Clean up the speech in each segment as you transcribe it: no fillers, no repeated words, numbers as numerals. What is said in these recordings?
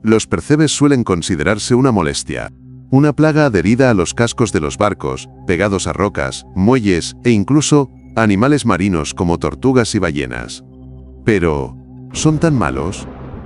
Los percebes suelen considerarse una molestia, una plaga adherida a los cascos de los barcos, pegados a rocas, muelles e incluso animales marinos como tortugas y ballenas. Pero, ¿son tan malos?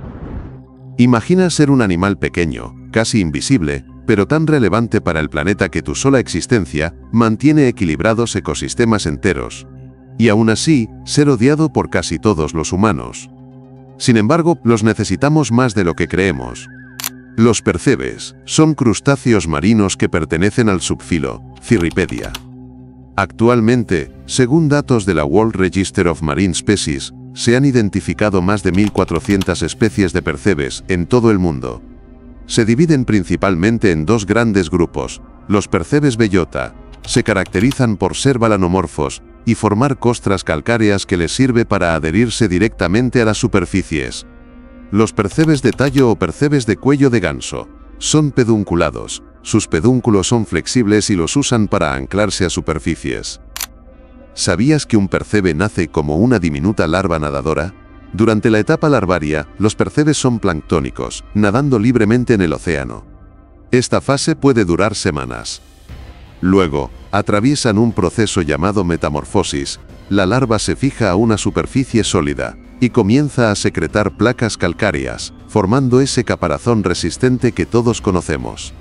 Imagina ser un animal pequeño, casi invisible, pero tan relevante para el planeta que tu sola existencia mantiene equilibrados ecosistemas enteros. Y aún así, ser odiado por casi todos los humanos. Sin embargo, los necesitamos más de lo que creemos. Los percebes son crustáceos marinos que pertenecen al subfilo Cirripedia. Actualmente, según datos de la World Register of Marine Species, se han identificado más de 1.400 especies de percebes en todo el mundo. Se dividen principalmente en dos grandes grupos. Los percebes bellota se caracterizan por ser balanomorfos y formar costras calcáreas que les sirve para adherirse directamente a las superficies. Los percebes de tallo o percebes de cuello de ganso son pedunculados. Sus pedúnculos son flexibles y los usan para anclarse a superficies. ¿Sabías que un percebe nace como una diminuta larva nadadora? Durante la etapa larvaria, los percebes son planctónicos, nadando libremente en el océano. Esta fase puede durar semanas. Luego, atraviesan un proceso llamado metamorfosis. La larva se fija a una superficie sólida y comienza a secretar placas calcáreas, formando ese caparazón resistente que todos conocemos.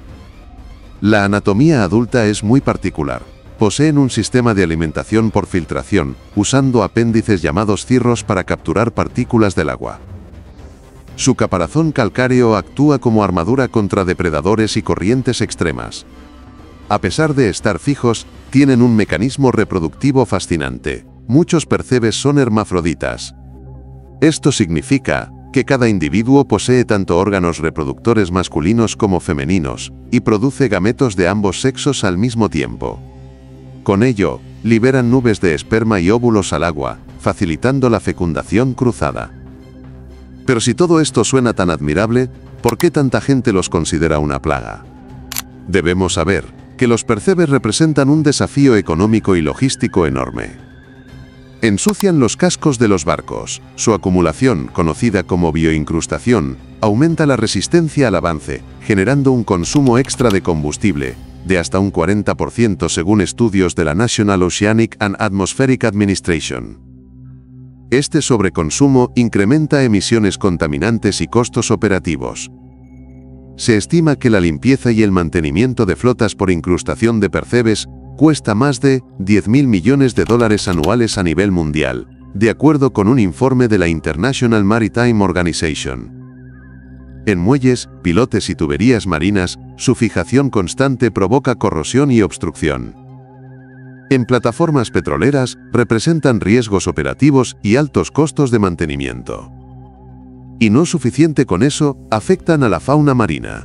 La anatomía adulta es muy particular. Poseen un sistema de alimentación por filtración, usando apéndices llamados cirros para capturar partículas del agua. Su caparazón calcáreo actúa como armadura contra depredadores y corrientes extremas. A pesar de estar fijos, tienen un mecanismo reproductivo fascinante. Muchos percebes son hermafroditas. Esto significa que cada individuo posee tanto órganos reproductores masculinos como femeninos, y produce gametos de ambos sexos al mismo tiempo. Con ello, liberan nubes de esperma y óvulos al agua, facilitando la fecundación cruzada. Pero si todo esto suena tan admirable, ¿por qué tanta gente los considera una plaga? Debemos saber que los percebes representan un desafío económico y logístico enorme. Ensucian los cascos de los barcos. Su acumulación, conocida como bioincrustación, aumenta la resistencia al avance, generando un consumo extra de combustible, de hasta un 40% según estudios de la National Oceanic and Atmospheric Administration. Este sobreconsumo incrementa emisiones contaminantes y costos operativos. Se estima que la limpieza y el mantenimiento de flotas por incrustación de percebes cuesta más de $10.000 millones anuales a nivel mundial, de acuerdo con un informe de la International Maritime Organization. En muelles, pilotes y tuberías marinas, su fijación constante provoca corrosión y obstrucción. En plataformas petroleras, representan riesgos operativos y altos costos de mantenimiento. Y no suficiente con eso, afectan a la fauna marina.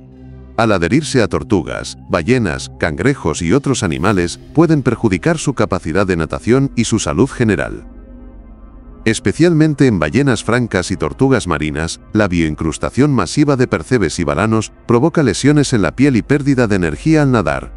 Al adherirse a tortugas, ballenas, cangrejos y otros animales, pueden perjudicar su capacidad de natación y su salud general. Especialmente en ballenas francas y tortugas marinas, la bioincrustación masiva de percebes y balanos provoca lesiones en la piel y pérdida de energía al nadar.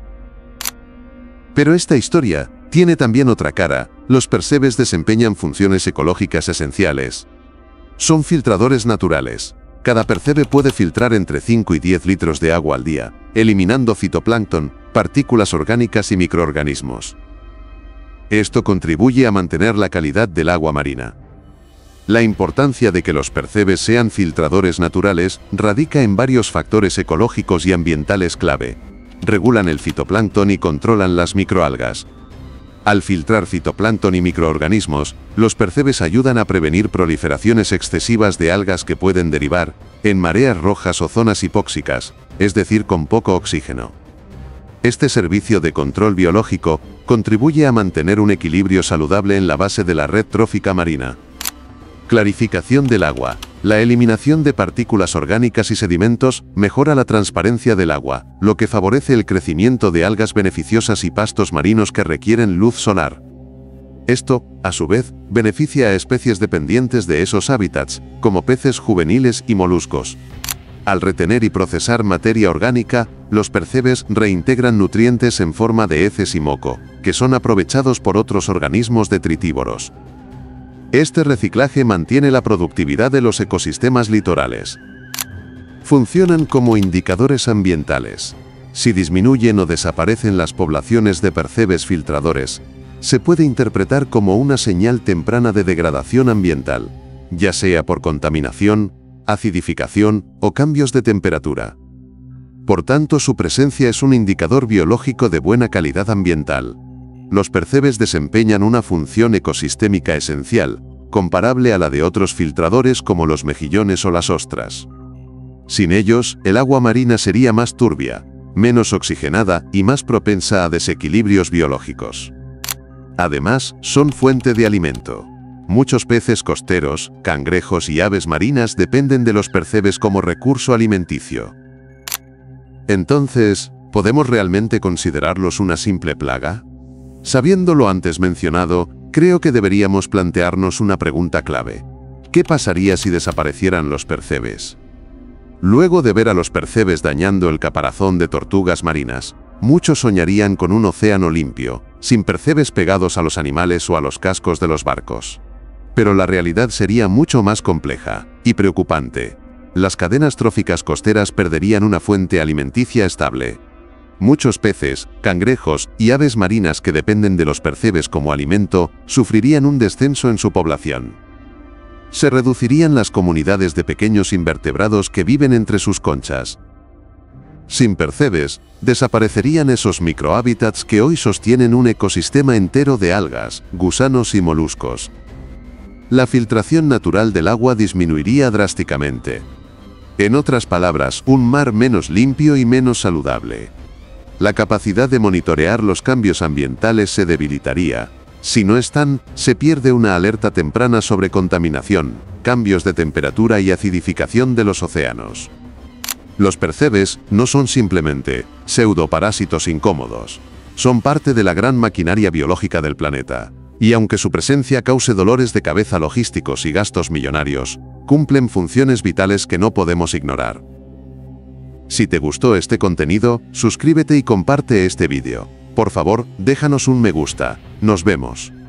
Pero esta historia tiene también otra cara. Los percebes desempeñan funciones ecológicas esenciales. Son filtradores naturales. Cada percebe puede filtrar entre 5 y 10 litros de agua al día, eliminando fitoplancton, partículas orgánicas y microorganismos. Esto contribuye a mantener la calidad del agua marina. La importancia de que los percebes sean filtradores naturales radica en varios factores ecológicos y ambientales clave. Regulan el fitoplancton y controlan las microalgas. Al filtrar fitoplancton y microorganismos, los percebes ayudan a prevenir proliferaciones excesivas de algas que pueden derivar en mareas rojas o zonas hipóxicas, es decir, con poco oxígeno. Este servicio de control biológico contribuye a mantener un equilibrio saludable en la base de la red trófica marina. Clarificación del agua. La eliminación de partículas orgánicas y sedimentos mejora la transparencia del agua, lo que favorece el crecimiento de algas beneficiosas y pastos marinos que requieren luz solar. Esto, a su vez, beneficia a especies dependientes de esos hábitats, como peces juveniles y moluscos. Al retener y procesar materia orgánica, los percebes reintegran nutrientes en forma de heces y moco, que son aprovechados por otros organismos detritívoros. Este reciclaje mantiene la productividad de los ecosistemas litorales. Funcionan como indicadores ambientales. Si disminuyen o desaparecen las poblaciones de percebes filtradores, se puede interpretar como una señal temprana de degradación ambiental, ya sea por contaminación, acidificación o cambios de temperatura. Por tanto, su presencia es un indicador biológico de buena calidad ambiental. Los percebes desempeñan una función ecosistémica esencial, comparable a la de otros filtradores como los mejillones o las ostras. Sin ellos, el agua marina sería más turbia, menos oxigenada y más propensa a desequilibrios biológicos. Además, son fuente de alimento. Muchos peces costeros, cangrejos y aves marinas dependen de los percebes como recurso alimenticio. Entonces, ¿podemos realmente considerarlos una simple plaga? Sabiendo lo antes mencionado, creo que deberíamos plantearnos una pregunta clave. ¿Qué pasaría si desaparecieran los percebes? Luego de ver a los percebes dañando el caparazón de tortugas marinas, muchos soñarían con un océano limpio, sin percebes pegados a los animales o a los cascos de los barcos. Pero la realidad sería mucho más compleja y preocupante. Las cadenas tróficas costeras perderían una fuente alimenticia estable. Muchos peces, cangrejos y aves marinas que dependen de los percebes como alimento, sufrirían un descenso en su población. Se reducirían las comunidades de pequeños invertebrados que viven entre sus conchas. Sin percebes, desaparecerían esos microhábitats que hoy sostienen un ecosistema entero de algas, gusanos y moluscos. La filtración natural del agua disminuiría drásticamente. En otras palabras, un mar menos limpio y menos saludable. La capacidad de monitorear los cambios ambientales se debilitaría. Si no están, se pierde una alerta temprana sobre contaminación, cambios de temperatura y acidificación de los océanos. Los percebes no son simplemente pseudoparásitos incómodos. Son parte de la gran maquinaria biológica del planeta. Y aunque su presencia cause dolores de cabeza logísticos y gastos millonarios, cumplen funciones vitales que no podemos ignorar. Si te gustó este contenido, suscríbete y comparte este vídeo. Por favor, déjanos un me gusta. Nos vemos.